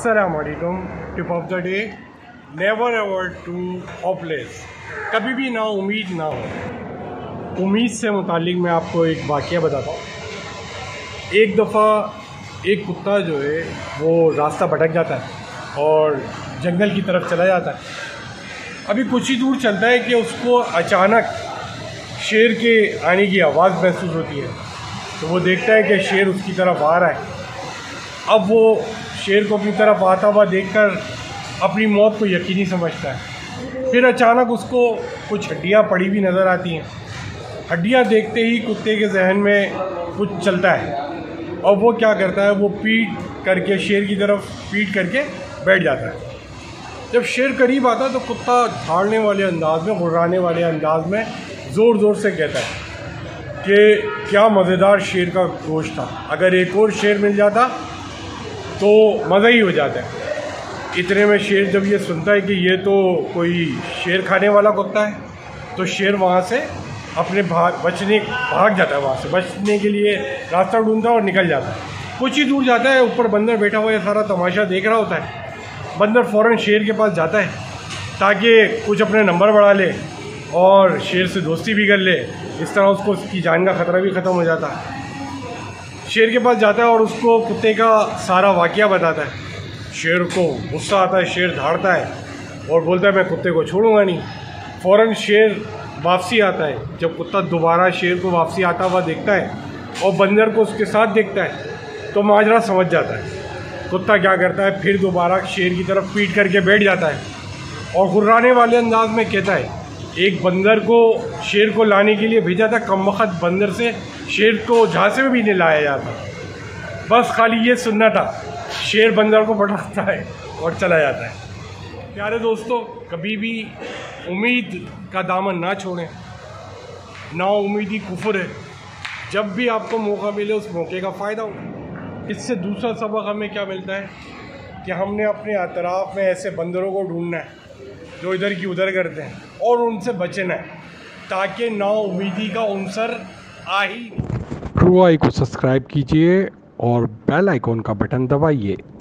अस्सलाम वालेकुम। Tip of the day, never ever to hopeless. कभी भी ना उम्मीद ना हो। उम्मीद से मुतालिक मैं आपको एक वाक़या बताता हूँ। एक दफ़ा एक कुत्ता जो है वो रास्ता भटक जाता है और जंगल की तरफ चला जाता है। अभी कुछ ही दूर चलता है कि उसको अचानक शेर के आने की आवाज़ महसूस होती है। तो वो देखता है कि शेर उसकी तरफ आ रहा है। अब वो शेर को अपनी तरफ आता हुआ देखकर अपनी मौत को यकीनी समझता है। फिर अचानक उसको कुछ हड्डियाँ पड़ी हुई नज़र आती हैं। हड्डियाँ देखते ही कुत्ते के जहन में कुछ चलता है और वो क्या करता है, वो पीठ करके शेर की तरफ पीठ करके बैठ जाता है। जब शेर करीब आता है तो कुत्ता झाड़ने वाले अंदाज में, गुर्राने वाले अंदाज में ज़ोर ज़ोर से कहता है कि क्या मज़ेदार शेर का गोश्त था, अगर एक और शेर मिल जाता तो मज़ा ही हो जाता है। इतने में शेर जब ये सुनता है कि ये तो कोई शेर खाने वाला कुत्ता है, तो शेर वहाँ से अपने भाग जाता है। वहाँ से बचने के लिए रास्ता ढूंढता है और निकल जाता है। कुछ ही दूर जाता है, ऊपर बंदर बैठा हुआ ये सारा तमाशा देख रहा होता है। बंदर फ़ौरन शेर के पास जाता है ताकि कुछ अपने नंबर बढ़ा ले और शेर से दोस्ती भी कर ले। इस तरह उसको उसकी जान का ख़तरा भी ख़त्म हो जाता है। शेर के पास जाता है और उसको कुत्ते का सारा वाक़या बताता है। शेर को गुस्सा आता है, शेर धाड़ता है और बोलता है मैं कुत्ते को छोड़ूंगा नहीं। फ़ौरन शेर वापसी आता है। जब कुत्ता दोबारा शेर को वापसी आता हुआ देखता है और बंदर को उसके साथ देखता है तो माजरा समझ जाता है। कुत्ता क्या करता है, फिर दोबारा शेर की तरफ पीठ करके बैठ जाता है और गुर्राने वाले अंदाज में कहता है एक बंदर को शेर को लाने के लिए भेजा था, कमबख्त बंदर से शेर को झांसे में भी नहीं लाया जाता। बस खाली ये सुनना था, शेर बंदर को पकड़ता है और चला जाता है। प्यारे दोस्तों, कभी भी उम्मीद का दामन ना छोड़ें। ना उम्मीदी कुफ्र है। जब भी आपको मौका मिले उस मौके का फ़ायदा हो। इससे दूसरा सबक हमें क्या मिलता है कि हमने अपने अतराफ़ में ऐसे बंदरों को ढूंढना है जो इधर की उधर करते हैं और उनसे बचना है ताकि ना उम्मीदी का उनसर आ ही। ट्रू आई को सब्सक्राइब कीजिए और बेल आइकॉन का बटन दबाइए।